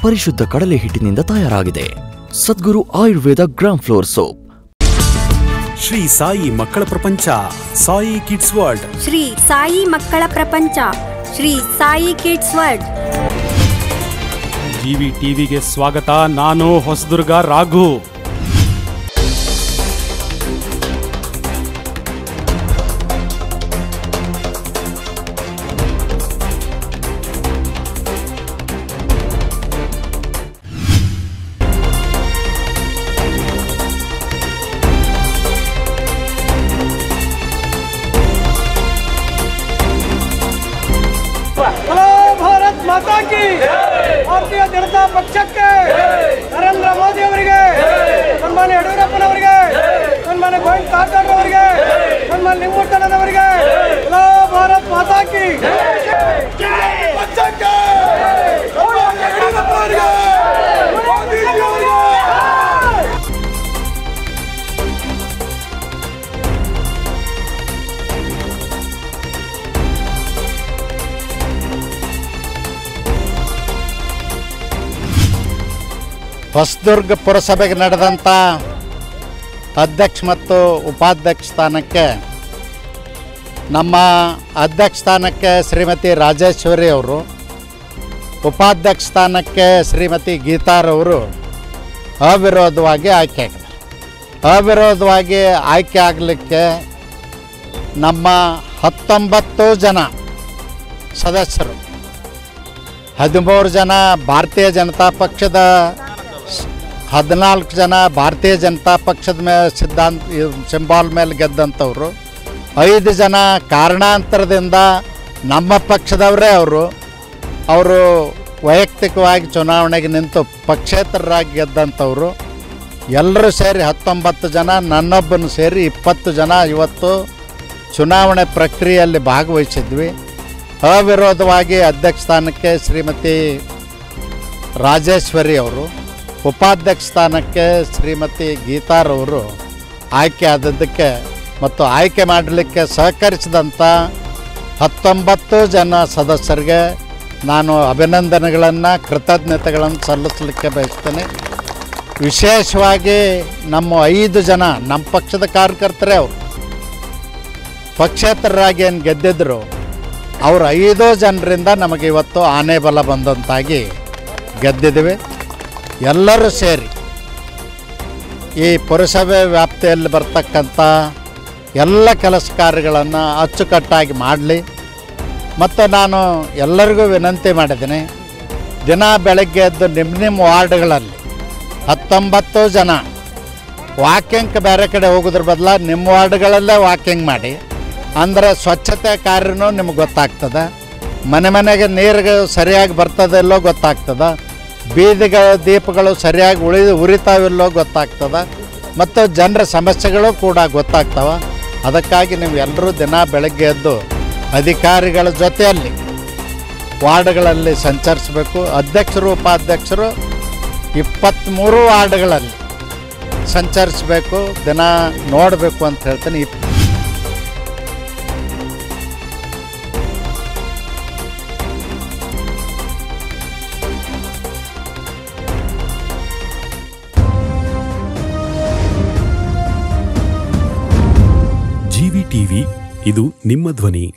ಪರಿಶುದ್ಧ ಕಡಲೆ ಹಿಟ್ಟಿನಿಂದ ತಯಾರಾಗಿದೆ. Sadguru Ayurveda gram flour soap. Shri Sai ಮಕ್ಕಳ ಪ್ರಪಂಚ, ಸಾಯಿ ಕಿಡ್ಸ್ ವರ್ಲ್ಡ್. ಶ್ರೀ ಸಾಯಿ ಮಕ್ಕಳ ಪ್ರಪಂಚ, Shri Sai kids world. GV ಟಿವಿಗೆ ಸ್ವಾಗತ. ನಾನು ಹೊಸದುರ್ಗ ರಾಘು. ಮಾತಾ ಕಿ ಭಾರತೀಯ ಜನತಾ ಪಕ್ಷಕ್ಕೆ, ನರೇಂದ್ರ ಮೋದಿ ಅವರಿಗೆ, ಸನ್ಮಾನ್ಯ ಯಡಿಯೂರಪ್ಪನವರಿಗೆ, ಸನ್ಮಾನ್ಯ ಗೋವಿಂದ ಕಾರಜೋಳ ಅವರಿಗೆ, ಸನ್ಮಾನ್ಯ ಲಿಂಗಮಟ್ಟಣ್ಣನವರಿಗೆ, ಭಾರತ್ ಮಾತಾ ಕಿ ಪಕ್ಷಕ್ಕೆ, ಯಡಿಯೂರಪ್ಪನವರಿಗೆ, ಮೋದಿಜಿ ಅವರಿಗೆ. ಹೊಸದುರ್ಗ ಪುರಸಭೆಗೆ ನಡೆದಂಥ ಅಧ್ಯಕ್ಷ ಮತ್ತು ಉಪಾಧ್ಯಕ್ಷ ಸ್ಥಾನಕ್ಕೆ ನಮ್ಮ ಅಧ್ಯಕ್ಷ ಸ್ಥಾನಕ್ಕೆ ಶ್ರೀಮತಿ ರಾಜೇಶ್ವರಿ ಅವರು, ಉಪಾಧ್ಯಕ್ಷ ಸ್ಥಾನಕ್ಕೆ ಶ್ರೀಮತಿ ಗೀತಾರವರು ಅವಿರೋಧವಾಗಿ ಆಯ್ಕೆ ಆಗಿದ್ದಾರೆ. ಅವಿರೋಧವಾಗಿ ಆಯ್ಕೆ ಆಗಲಿಕ್ಕೆ ನಮ್ಮ 19 ಜನ ಸದಸ್ಯರು, 13 ಜನ ಭಾರತೀಯ ಜನತಾ ಪಕ್ಷದ, 14 ಜನ ಭಾರತೀಯ ಜನತಾ ಪಕ್ಷದ ಮೇಲೆ ಸಿಂಬಾಲ್ ಮೇಲೆ ಗೆದ್ದಂಥವ್ರು, 5 ಜನ ಕಾರಣಾಂತರದಿಂದ ನಮ್ಮ ಪಕ್ಷದವರೇ ಅವರು ವೈಯಕ್ತಿಕವಾಗಿ ಚುನಾವಣೆಗೆ ನಿಂತು ಪಕ್ಷೇತರರಾಗಿ ಗೆದ್ದಂಥವ್ರು. ಎಲ್ಲರೂ ಸೇರಿ 19 ಜನ, ನನ್ನೊಬ್ಬನು ಸೇರಿ 20 ಜನ ಇವತ್ತು ಚುನಾವಣೆ ಪ್ರಕ್ರಿಯೆಯಲ್ಲಿ ಭಾಗವಹಿಸಿದ್ವಿ. ಅವಿರೋಧವಾಗಿ ಅಧ್ಯಕ್ಷ ಸ್ಥಾನಕ್ಕೆ ಶ್ರೀಮತಿ ರಾಜೇಶ್ವರಿ ಅವರು, ಉಪಾಧ್ಯಕ್ಷ ಸ್ಥಾನಕ್ಕೆ ಶ್ರೀಮತಿ ಗೀತಾರವರು ಆಯ್ಕೆ ಆದದ್ದಕ್ಕೆ ಮತ್ತು ಆಯ್ಕೆ ಮಾಡಲಿಕ್ಕೆ ಸಹಕರಿಸಿದಂಥ 19 ಜನ ಸದಸ್ಯರಿಗೆ ನಾನು ಅಭಿನಂದನೆಗಳನ್ನು, ಕೃತಜ್ಞತೆಗಳನ್ನು ಸಲ್ಲಿಸಲಿಕ್ಕೆ ಬಯಸ್ತೇನೆ. ವಿಶೇಷವಾಗಿ ನಮ್ಮ 5 ಜನ ನಮ್ಮ ಪಕ್ಷದ ಕಾರ್ಯಕರ್ತರೇ ಅವರು ಪಕ್ಷೇತರರಾಗಿ ಏನು ಗೆದ್ದಿದ್ದರು, ಅವರು 5 ಜನರಿಂದ ನಮಗೆ ಇವತ್ತು ಆನೆ ಬಲ ಬಂದಂತಾಗಿ ಗೆದ್ದಿದ್ದೀವಿ. ಎಲ್ಲರೂ ಸೇರಿ ಈ ಪುರಸಭೆ ವ್ಯಾಪ್ತಿಯಲ್ಲಿ ಬರ್ತಕ್ಕಂಥ ಎಲ್ಲ ಕೆಲಸ ಕಾರ್ಯಗಳನ್ನು ಅಚ್ಚುಕಟ್ಟಾಗಿ ಮಾಡಲಿ. ಮತ್ತು ನಾನು ಎಲ್ಲರಿಗೂ ವಿನಂತಿ ಮಾಡಿದ್ದೀನಿ, ದಿನ ಬೆಳಗ್ಗೆ ಎದ್ದು ನಿಮ್ಮ ವಾರ್ಡ್ಗಳಲ್ಲಿ 19 ಜನ ವಾಕಿಂಗ್ ಬೇರೆ ಕಡೆ ಹೋಗೋದ್ರ ಬದಲು ನಿಮ್ಮ ವಾರ್ಡ್ಗಳಲ್ಲೇ ವಾಕಿಂಗ್ ಮಾಡಿ. ಅಂದರೆ ಸ್ವಚ್ಛತೆ ಕಾರ್ಯನೂ ನಿಮ್ಗೆ ಗೊತ್ತಾಗ್ತದೆ, ಮನೆ ಮನೆಗೆ ನೀರು ಸರಿಯಾಗಿ ಬರ್ತದೆಲ್ಲೋ ಗೊತ್ತಾಗ್ತದೆ, ಬೀದಿಗಳ ದೀಪಗಳು ಸರಿಯಾಗಿ ಉರಿತಾವಿಲ್ಲೋ ಗೊತ್ತಾಗ್ತದೆ, ಮತ್ತು ಜನರ ಸಮಸ್ಯೆಗಳು ಕೂಡ ಗೊತ್ತಾಗ್ತವೆ. ಅದಕ್ಕಾಗಿ ನೀವು ಎಲ್ಲರೂ ದಿನ ಬೆಳಗ್ಗೆ ಎದ್ದು ಅಧಿಕಾರಿಗಳ ಜೊತೆಯಲ್ಲಿ ವಾರ್ಡ್ಗಳಲ್ಲಿ ಸಂಚರಿಸಬೇಕು. ಅಧ್ಯಕ್ಷರು ಉಪಾಧ್ಯಕ್ಷರು 23 ವಾರ್ಡ್ಗಳಲ್ಲಿ ಸಂಚರಿಸಬೇಕು, ದಿನ ನೋಡಬೇಕು ಅಂತ ಹೇಳ್ತೀನಿ. ಜಿವಿ ಟಿವಿ, ಇದು ನಿಮ್ಮ ಧ್ವನಿ.